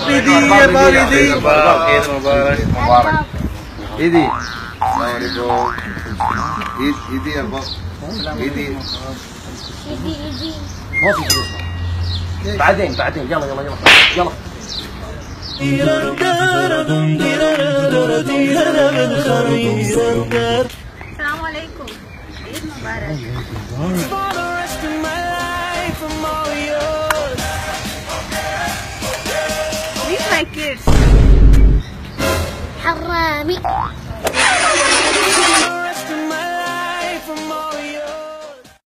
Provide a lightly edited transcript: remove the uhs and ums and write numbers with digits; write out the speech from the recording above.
ايدي يا والدي. عيد مبارك. ايدي. السلام عليكم. ايدي يا بابا. ايدي. بعدين يلا السلام عليكم. عيد مبارك. Meet my kids. حرامي.